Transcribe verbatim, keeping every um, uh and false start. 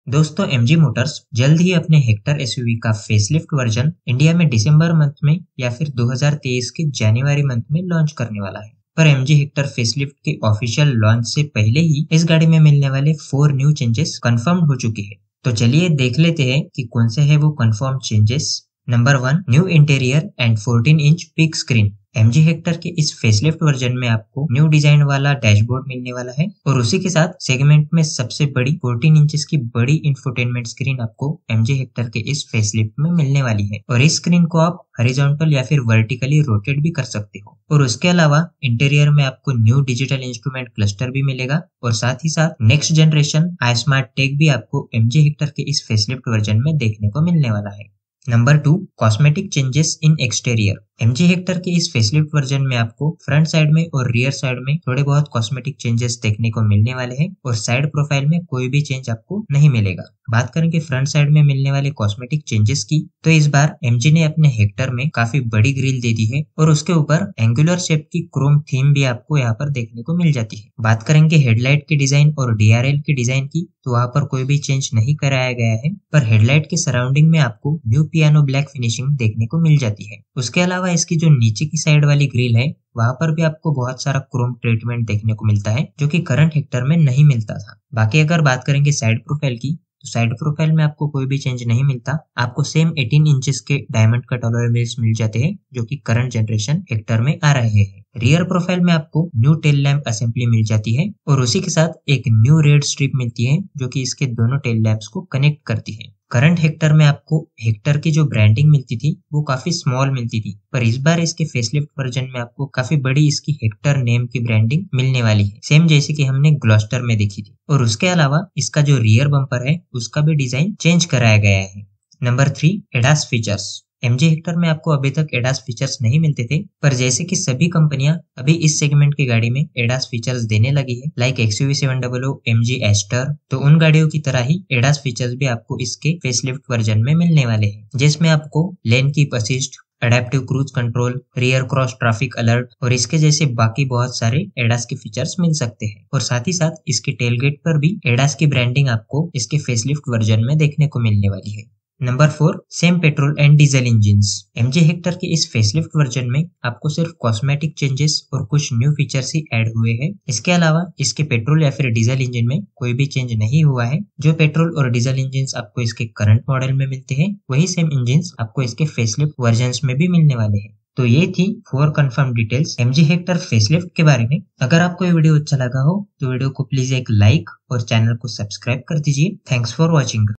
दोस्तों MG Motors जल्द ही अपने हेक्टर एसयूवी का फेसलिफ्ट वर्जन इंडिया में दिसंबर मंथ में या फिर दो हज़ार तेईस के जनवरी मंथ में लॉन्च करने वाला है। पर एमजी हेक्टर फेसलिफ्ट के ऑफिशियल लॉन्च से पहले ही इस गाड़ी में मिलने वाले फोर न्यू चेंजेस कंफर्म हो चुके हैं। तो चलिए देख लेते हैं कि कौन से है वो confirm changes. Number one, new interior and fourteen inch big screen. MG Hector के इस फेसलिफ्ट वर्जन में आपको न्यू डिजाइन वाला डैशबोर्ड मिलने वाला है और उसी के साथ सेगमेंट में सबसे बड़ी फोर्टीन इंचेस की बड़ी इंफोटेनमेंट स्क्रीन आपको एमजी हेक्टर के इस फेसलिफ्ट में मिलने वाली है और इस स्क्रीन को आप हॉरिजॉन्टल या फिर वर्टिकली रोटेट भी कर सकते हो। और उसके अलावा इंटीरियर में आपको न्यू डिजिटल इंस्ट्रूमेंट क्लस्टर भी मिलेगा और साथ ही साथ next generation i smart tech भी आपको एमजी हेक्टर के इस फेसलिफ्ट वर्जन में देखने को मिलने वाला है। Number two, cosmetic changes in exterior. MG Hector के इस फेसलिफ्ट वर्जन में आपको फ्रंट साइड में और रियर साइड में थोड़े बहुत कॉस्मेटिक चेंजेस देखने को मिलने वाले हैं और साइड प्रोफाइल में कोई भी चेंज आपको नहीं मिलेगा। बात करेंगे फ्रंट साइड में मिलने वाले कॉस्मेटिक चेंजेस की, तो इस बार एमजी ने अपने हेक्टर में काफी बड़ी ग्रिल दे दी है और उसके ऊपर एंगुलर शेप की क्रोम थीम भी आपको यहाँ पर देखने को मिल जाती है। बात करेंगे हेडलाइट के डिजाइन और डीआरएल के डिजाइन की, तो वहाँ पर कोई भी चेंज नहीं कराया गया है, पर हेडलाइट के सराउंडिंग में आपको न्यू पियानो ब्लैक फिनिशिंग देखने को मिल जाती है। उसके अलावा इसकी जो नीचे की साइड वाली ग्रिल है वहां पर भी आपको बहुत सारा क्रोम ट्रीटमेंट देखने को मिलता है जो कि करंट हेक्टर में नहीं मिलता था। बाकी अगर बात करेंगे साइड प्रोफाइल की, तो साइड प्रोफाइल में आपको कोई भी चेंज नहीं मिलता। आपको सेम अठारह इंचेस के डायमंड कट अलॉय व्हील्स मिल जाते हैं जो कि करंट जनरेशन हेक्टर में आ रहे हैं। रियर प्रोफाइल में आपको न्यू टेल लैंप असेंबली मिल जाती है और उसी के साथ एक न्यू रेड स्ट्रिप मिलती है जो कि इसके दोनों टेल लैंप्स को कनेक्ट करती है। करंट हेक्टर में आपको हेक्टर की जो ब्रांडिंग मिलती थी वो काफी स्मॉल मिलती थी, पर इस बार इसके फेसलिफ्ट वर्जन में आपको काफी बड़ी इसकी हेक्टर नेम की ब्रांडिंग मिलने वाली है, सेम जैसे कि हमने ग्लॉस्टर में देखी थी। और उसके अलावा इसका जो रियर बम्पर है उसका भी डिजाइन चेंज कराया गया है। Number three, ADAS features. MG Hector में आपको अभी तक एडास फीचर्स नहीं मिलते थे, पर जैसे कि सभी कंपनियां अभी इस सेगमेंट की गाड़ी में एडास फीचर्स देने लगी है, like XUV seven hundred, MG Astor, तो उन गाड़ियों की तरह ही एडास फीचर्स भी आपको इसके फेसलिफ्ट वर्जन में मिलने वाले हैं, जिसमें आपको lane keep assist, adaptive cruise control, rear cross traffic alert और इसके जैसे बाकी बहुत सारे एडास के फीचर्स मिल सकते हैं। और साथ ही साथ इसके टेलगेट पर भी एडास की ब्रांडिंग आपको इसके फेसलिफ्ट वर्जन में देखने को मिलने वाली है। Number four, same petrol and diesel engines. MG Hector के इस फेसलिफ्ट वर्जन में आपको सिर्फ कॉस्मेटिक चेंजेस और कुछ न्यू फीचर्स ही ऐड हुए हैं। इसके अलावा इसके पेट्रोल या फिर डीजल इंजन में कोई भी चेंज नहीं हुआ है। जो पेट्रोल और डीजल इंजिन्स आपको इसके करंट मॉडल में मिलते हैं वही सेम इंजिन्स आपको इसके फेसलिफ्ट वर्जन्स में भी मिलने वाले हैं। तो ये थी four confirm details MG Hector facelift के बारे में। अगर आपको ये वीडियो अच्छा लगा हो तो वीडियो को प्लीज एक लाइक और चैनल को सब्सक्राइब कर दीजिए। Thanks for watching.